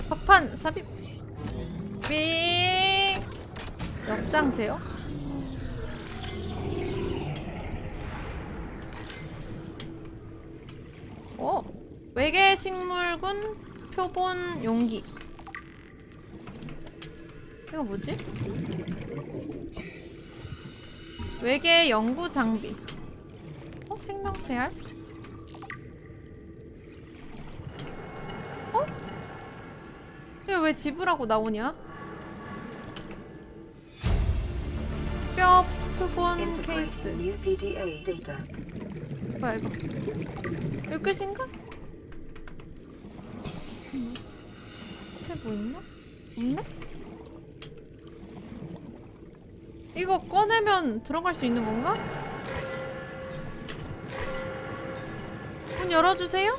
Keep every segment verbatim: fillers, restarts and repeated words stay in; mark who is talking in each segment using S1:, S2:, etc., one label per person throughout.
S1: 파판 삽입 빙 역장 제요? 오! 외계 식물군 표본 용기. 이거 뭐지? 외계 연구 장비. 어? 생명체 알? 어? 이거 왜 지브라고 나오냐? 뼈 표본 케이스. 뭐야 이거? 이거 끝인가? 쟤 뭐 있나? 없네? 이거 꺼내면 들어갈 수 있는 건가? 문 열어주세요?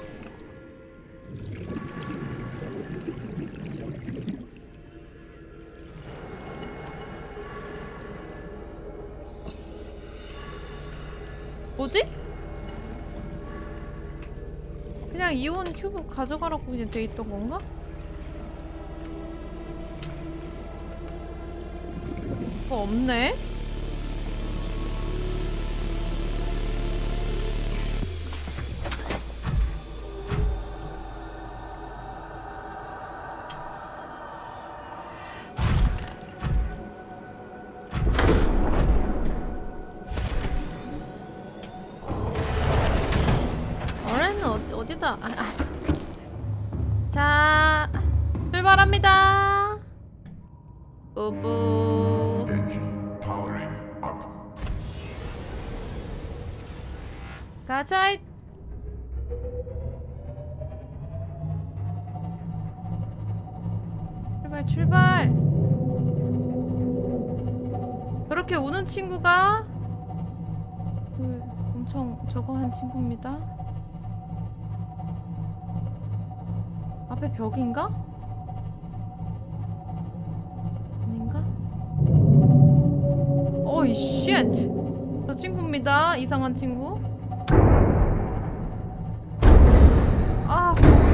S1: 뭐지? 그냥 이온 큐브 가져가라고 그냥 돼 있던 건가? 뭐 없네? 어렌은 어디, 어디다? 아, 아. 자, 출발합니다. 뿌뿌. 가자. 출발 출발. 그렇게 우는 친구가 그 엄청 저거 한 친구입니다. 앞에 벽인가? 아닌가? 어이 쉣! 저 친구입니다. 이상한 친구. 아,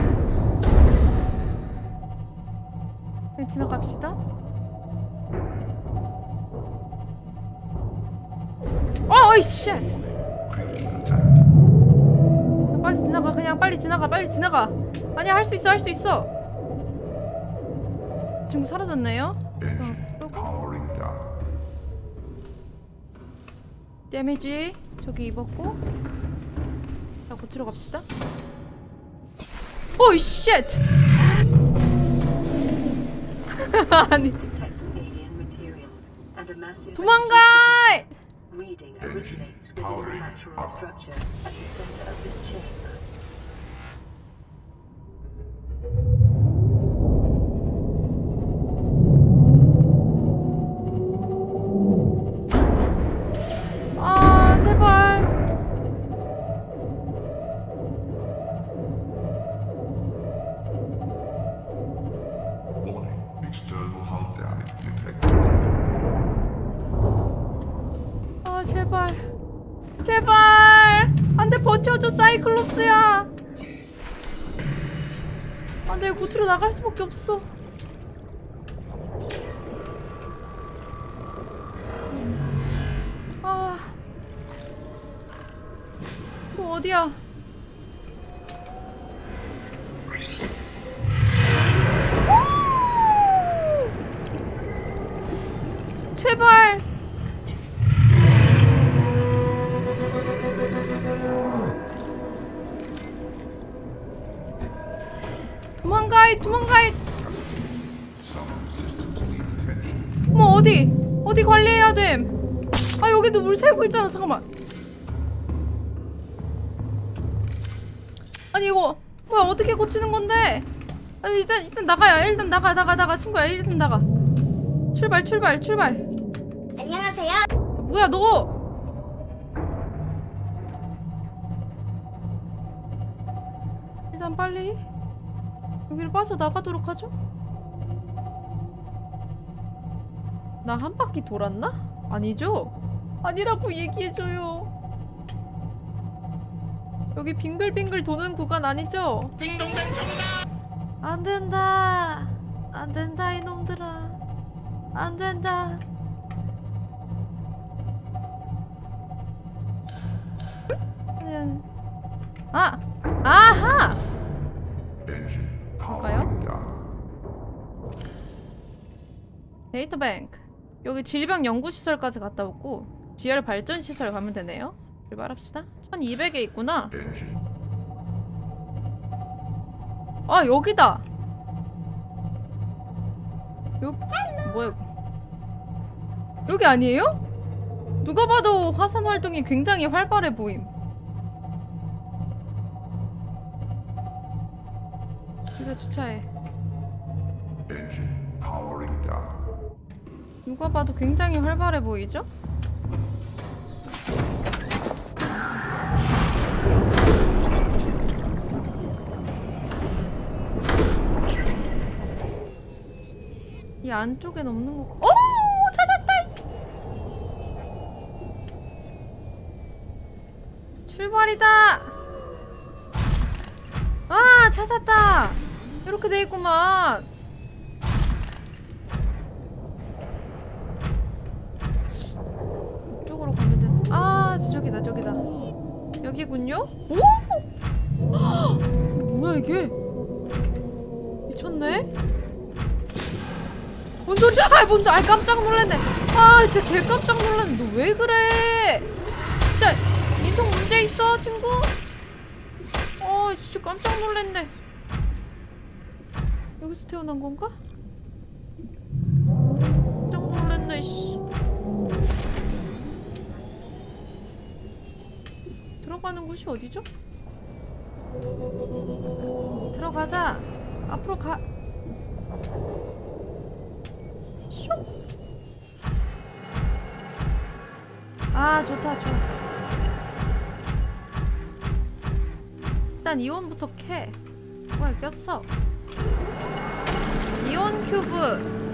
S1: 그냥 지나갑시다. 어이 쉣! 빨리 지나가. 그냥 빨리 지나가. 빨리 지나가. 아니야, 할 수 있어. 할 수 있어. 친구 사라졌네요. 데미지 저기 입었고. 자, 고치러 갑시다. 오이 쉣! 아니 도망가! 아 제발. 아 제발 제발 안돼. 버텨줘 사이클롭스야. 안돼. 고치러 나갈 수밖에 없어. 아 또 어디야? 제발. 도망가이 도망가이. 뭐 어디 어디 관리해야 됨. 아 여기도 물 새고 있잖아. 잠깐만. 아니 이거 뭐야? 어떻게 고치는 건데? 아니 일단 일단 나가야. 일단 나가 나가 나가 친구야. 일단 나가. 출발 출발 출발.
S2: 안녕하세요.
S1: 뭐야 너? 일단 빨리 여기를 빠져 나가도록 하죠. 나 한 바퀴 돌았나? 아니죠? 아니라고 얘기해줘요. 여기 빙글빙글 도는 구간 아니죠?
S3: 딩동댕 정답!
S1: 안 된다. 안 된다 이놈들아. 안 된다. 아! 아하! 볼까요? 데이터뱅크. 여기 질병 연구시설까지 갔다 오고 지열 발전시설 가면 되네요. 출발합시다. 천이백에 있구나. 아 여기다! 여... 뭐야 이거. 여기 아니에요? 누가 봐도 화산 활동이 굉장히 활발해 보임. 여기다 주차해. 누가 봐도 굉장히 활발해 보이죠? 이 안쪽엔 없는 거. 오! 찾았다! 출발이다! 아! 찾았다! 이렇게 돼 있구만. 이쪽으로 가면 돼. 아, 저기다, 저기다. 여기군요? 오! 뭐야 이게? 미쳤네? 뭔 소리야? 아, 뭔지, 아, 깜짝 놀랐네. 아, 진짜 개 깜짝 놀랐네. 너 왜 그래? 진짜 인성 문제 있어, 친구? 아, 진짜 깜짝 놀랐네. 여기서 태어난 건가? 깜짝 놀랐네, 씨. 들어가는 곳이 어디죠? 들어가자. 앞으로 가. 슉. 아, 좋다, 좋아. 일단 이온부터 캐. 뭐야, 꼈어. 이온 큐브.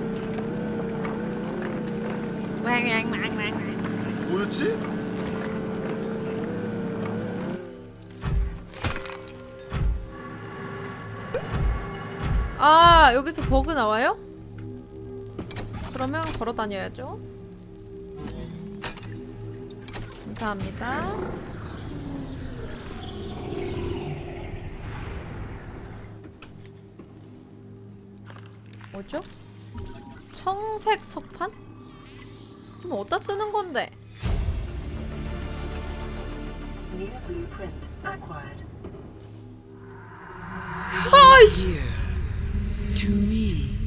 S2: 뭐였지?
S1: 아, 여기서 버그 나와요? 그러면 걸어 다녀야죠. 감사합니다. 뭐죠? 청색 석판? 좀 어디다 쓰는 건데? 아이씨!
S3: To me.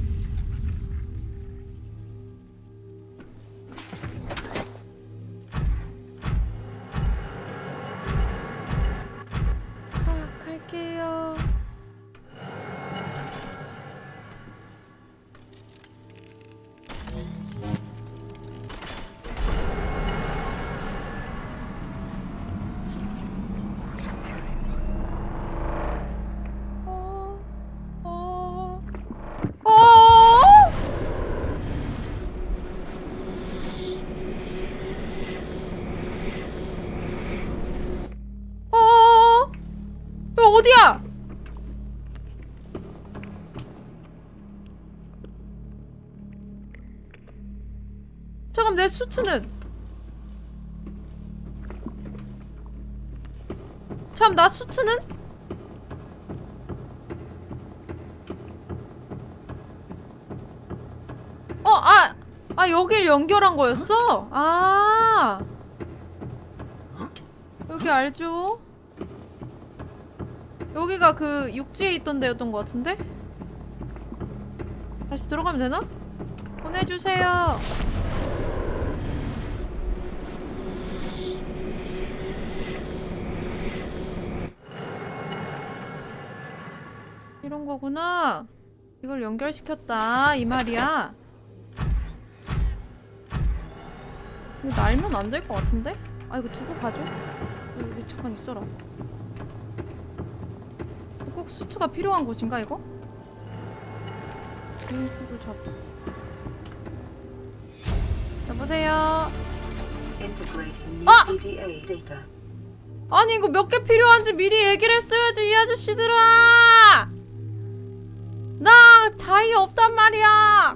S1: 가, 갈게요. 어디야? 잠깐, 내 수트는? 참, 나 수트는? 어, 아! 아, 여길 연결한 거였어? 아! 여기 알죠? 여기가 그 육지에 있던 데였던 것 같은데? 다시 들어가면 되나? 보내주세요. 이런 거구나. 이걸 연결시켰다 이 말이야. 이거 날면 안 될 것 같은데? 아, 이거 두고 가죠? 여기 잠깐 있어라. 꼭 수트가 필요한 곳인가 이거? 이걸 잡. 여보세요. 아! 아니 이거 몇 개 필요한지 미리 얘기를 했어야지 이 아저씨들아. 없단 말이야.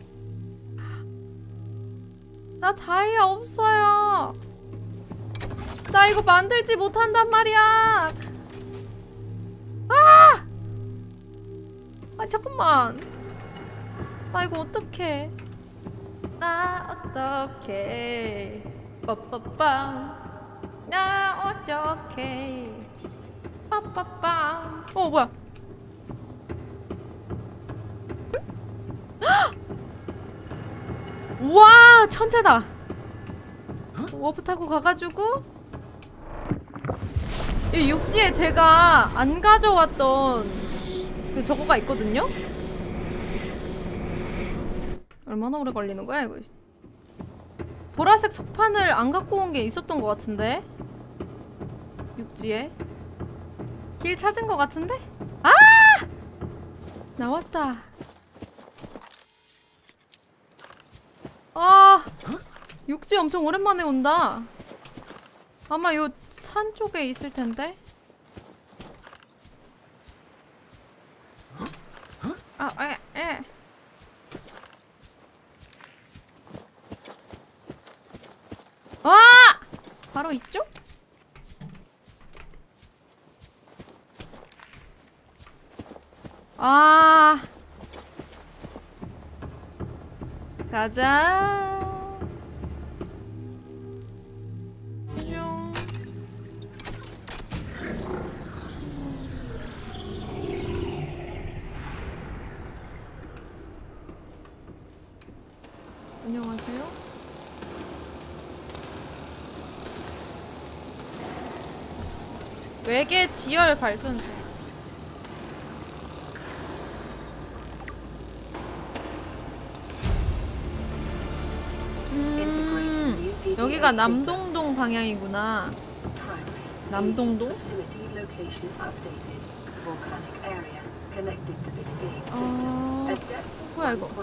S1: 나 다이아 없어요. 나 이거 만들지 못한단 말이야. 아! 아 잠깐만. 나 이거 어떡해. 나 어떡해. 빠빠빵. 나 어떡해. 빠빠빵. 어 뭐야. 우와 천재다. 워프 타고 가가지고 이 육지에 제가 안 가져왔던 그 저거가 있거든요? 얼마나 오래 걸리는 거야 이거. 보라색 석판을 안 갖고 온 게 있었던 것 같은데 육지에 길 찾은 것 같은데? 아! 나왔다. 아 육지 엄청 오랜만에 온다. 아마 요 산 쪽에 있을 텐데. 아, 에, 에. 아! 바로 이쪽? 아. 가자. 뿅. 안녕하세요. 외계 지열 발전소. 음, 여기가 남동동 방향이구나. 남동동? 어... 뭐야 이거?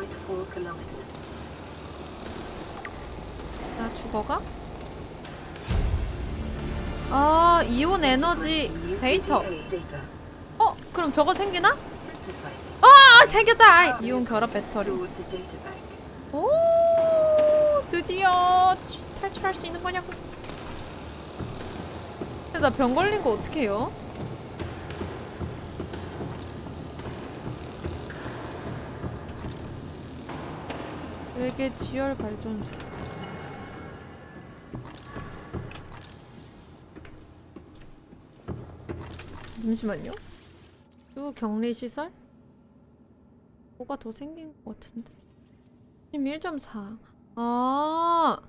S1: 나 죽어가? 아, 이온 에너지 데이터. 어? 그럼 저거 생기나? 아! 생겼다! 이온 결합 배터리. 오! 드디어 탈출할 수 있는 거냐고. 근데 나 병 걸린 거 어떻게 해요? 외계 지열 발전소. 잠시만요. 주 격리 시설? 뭐가 더 생긴 것 같은데? 지금 일 점 사. 아.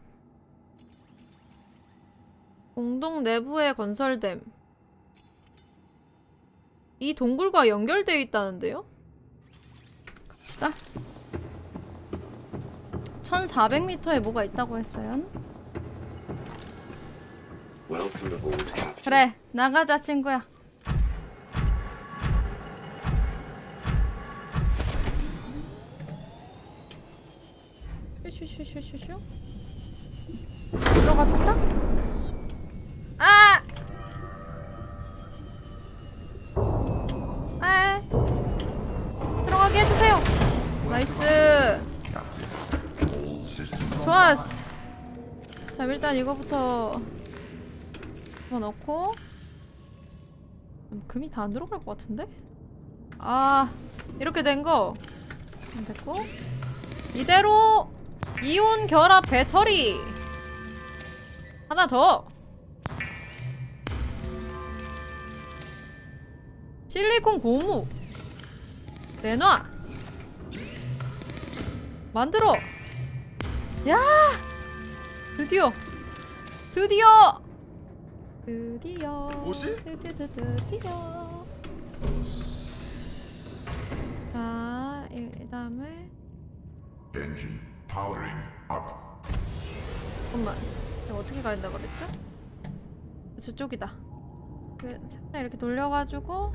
S1: 공동 내부에 건설됨. 이 동굴과 연결되어 있다는데요? 갑시다. 천사백 미터에 뭐가 있다고 했어요? 그래, 나가자 친구야. 슈슈슈슈슈. 들어갑시다. 아! 아! 들어가게 해주세요. 나이스. 좋았어. 자, 일단 이거부터 넣고. 금이 다 안 들어갈 것 같은데? 아, 이렇게 된 거 됐고, 이대로 이온 결합 배터리 하나 더. 실리콘 고무 내놔. 만들어. 야, 드디어 드디어 드디어
S2: 뭐지?
S1: 드디어 드디어. 자, 이 다음에
S2: Engine powering up.
S1: 잠깐만, 내가 어떻게 가야 된다 그랬죠? 저쪽이다. 살짝 이렇게 돌려가지고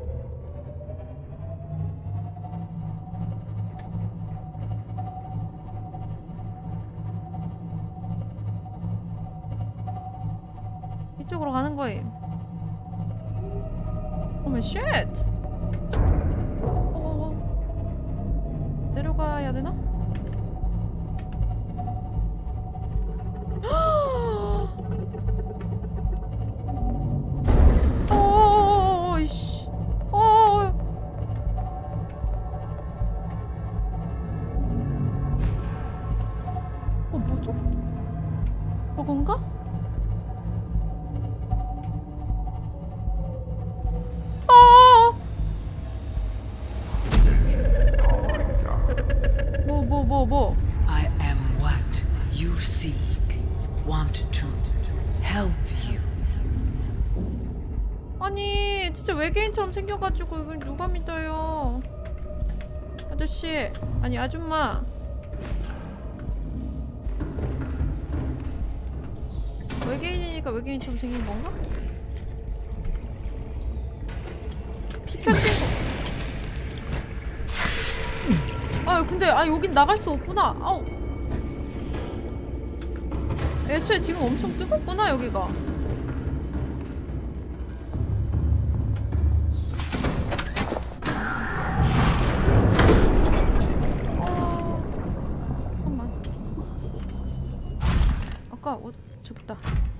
S1: 이쪽으로 가는 거임. 어머 쉣! 어어어. 되나? 어어어어 이씨. 어어어. 어 뭐죠? 저건가? 어어어. 뭐 뭐 뭐 뭐.
S3: I am what you seek. Want to help you.
S1: 아니 진짜 외계인처럼 생겨가지고 이걸 누가 믿어요? 아저씨 아니 아줌마 외계인이니까 외계인처럼 생긴 건가? 피카츄. 아 근데 아 여긴 나갈 수 없구나. 아우. 애초에 지금 엄청 뜨겁구나 여기가. 아까 어 저기다.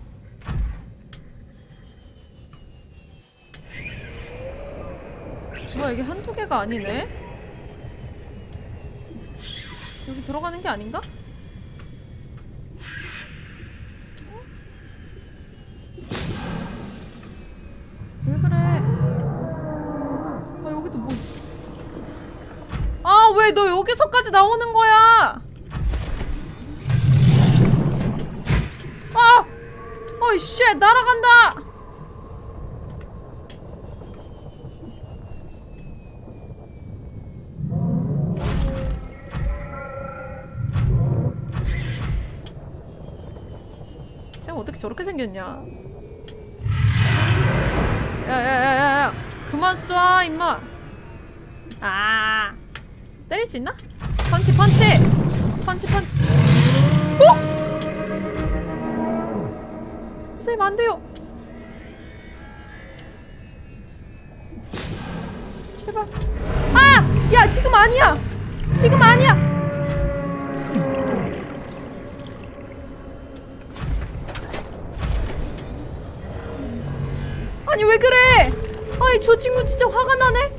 S1: 뭐야 이게 한두 개가 아니네? 여기 들어가는 게 아닌가? 왜 그래? 아 여기도 뭐? 아 왜 너 여기서까지 나오는 거야? 아! 어이 쉣 날아간다! 쟤 어떻게 저렇게 생겼냐? 야야야야야 그만 쏴 임마. 아 때릴 수 있나? 펀치 펀치 펀치 펀치. 어? 쌤 안돼요. 제발. 아! 야 지금 아니야. 지금 아니야. 아니 왜 그래? 아니 저 친구 진짜 화가 나네.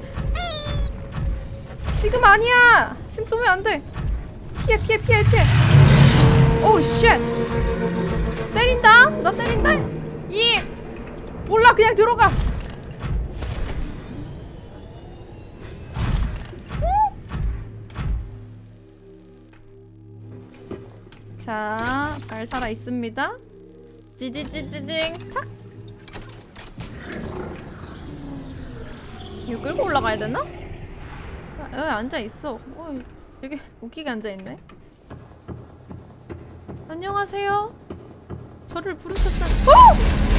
S1: 지금 아니야. 지금 쏘면 안 돼. 피해 피해 피해 피해. 오 쉣. 때린다. 나 때린다. 이 몰라 그냥 들어가. 자, 잘 살아 있습니다. 찌지찌지징 탁. 이거 끌고 올라가야 되나? 아, 여기 앉아 있어. 어, 되게 웃기게 앉아 있네. 안녕하세요. 저를 부르셨잖아. 어!